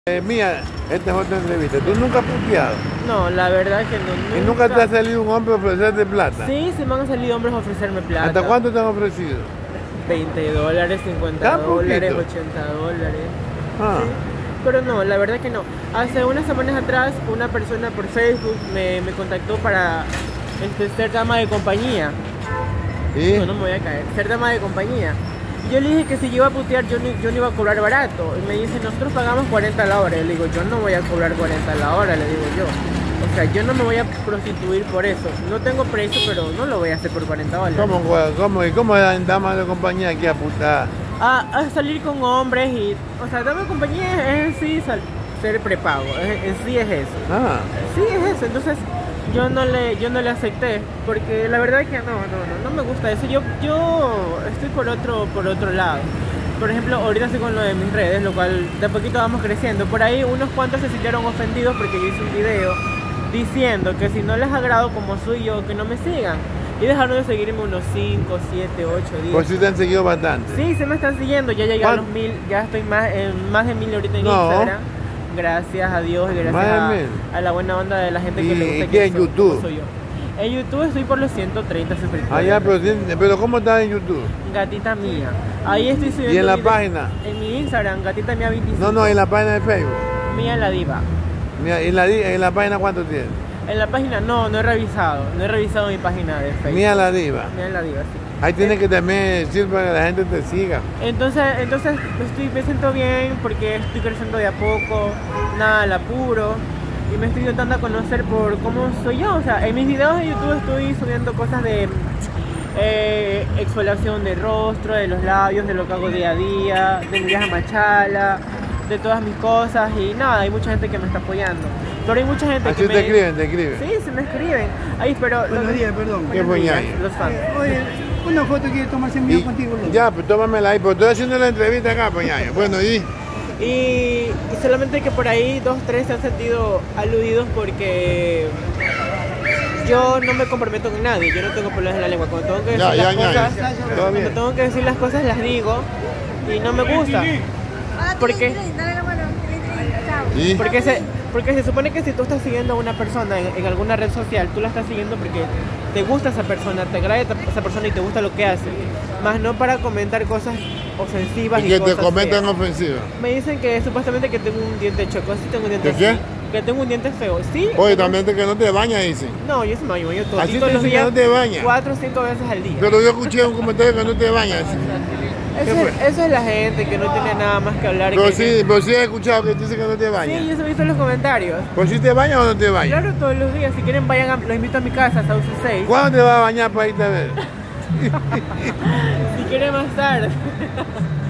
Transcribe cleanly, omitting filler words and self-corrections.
Mía, esta es otra entrevista. ¿Tú nunca has puteado? No, la verdad que no. ¿Y nunca te ha salido un hombre a ofrecerte plata? Sí, se me han salido hombres a ofrecerme plata. ¿Hasta cuánto te han ofrecido? $20, $50, $80. Ah. Sí. Pero no, la verdad que no. Hace unas semanas atrás, una persona por Facebook me contactó para ser dama de compañía. ¿Y? No me voy a caer. Ser dama de compañía. Yo le dije que si yo iba a putear, yo no iba a cobrar barato. Y me dice, nosotros pagamos 40 la hora. Y le digo, yo no voy a cobrar 40 la hora, le digo yo. O sea, yo no me voy a prostituir por eso. No tengo precio, pero no lo voy a hacer por $40. ¿Cómo es dama de compañía aquí a putar? A salir con hombres y... O sea, dama de compañía es en sí ser prepago. En sí es eso. Ah. Sí, es eso. Entonces... Yo no le acepté, porque la verdad es que no me gusta eso. Yo estoy por otro lado. Por ejemplo, ahorita estoy con lo de mis redes, lo cual de a poquito vamos creciendo. Por ahí unos cuantos se sintieron ofendidos porque yo hice un video diciendo que si no les agrado como soy yo, que no me sigan. Y dejaron de seguirme unos 5, 7, 8, 10. Pues sí te han seguido bastante. Sí, se me están siguiendo, ya llegué a los 1000, ya estoy más de 1000 ahorita en Instagram. Gracias a Dios y gracias a la buena onda de la gente que le gusta. ¿Y qué en YouTube? Soy yo. En YouTube estoy por los 130 suscriptores. Ah, ya, pero ¿cómo estás en YouTube? Gatita Mía. Ahí estoy subiendo. ¿Y en la página? En mi Instagram, Gatita Mía 25. No, en la página de Facebook. Mía la Diva. Mira, ¿en la página cuánto tienes? En la página no he revisado. No he revisado mi página de Facebook. Mía la Diva. Mía la Diva, sí. Ahí tienes que también decir para que la gente te siga. Entonces me siento bien porque estoy creciendo de a poco, nada al apuro. Y me estoy dando a conocer por cómo soy yo. O sea, en mis videos de YouTube estoy subiendo cosas de exfoliación de rostro, de los labios, de lo que hago día a día, de mi viaje a Machala, de todas mis cosas. Y nada, hay mucha gente que me está apoyando. Pero hay mucha gente que te escriben. Sí, se me escriben. Ahí, pero... Buenos días, perdón. ¿Qué fue ya? Los fans. Oye, una foto quiere tomarse en mío contigo. Ya, pues tómamela ahí, pues estoy haciendo la entrevista acá, pues ya. Bueno, y solamente que por ahí 2, 3 se han sentido aludidos porque yo no me comprometo con nadie, yo no tengo pelos en la lengua. Cuando tengo que decir tengo que decir las cosas las digo y no me gusta. Porque se supone que si tú estás siguiendo a una persona en alguna red social, tú la estás siguiendo porque te gusta esa persona, te agrada esa persona y te gusta lo que hace, más no para comentar cosas ofensivas. ¿Y que te comentan ofensivas? Me dicen que supuestamente que tengo un diente choco, sí tengo un diente. ¿De qué? Que tengo un diente feo, sí. Oye, también que no te bañas, dicen. No, yo sí me baño, yo Así todos los días, no te bañas. 4 o 5 veces al día. Pero yo escuché un comentario que no te bañas. Eso es la gente que no tiene nada más que hablar. Pero sí he escuchado que dice que no te bañas. Sí, yo he visto en los comentarios. ¿Pues si te bañas o no te bañas? Claro, todos los días. Si quieren, los invito a mi casa, Sauce 6. ¿Cuándo te vas a bañar para irte a ver? Si quieren más tarde.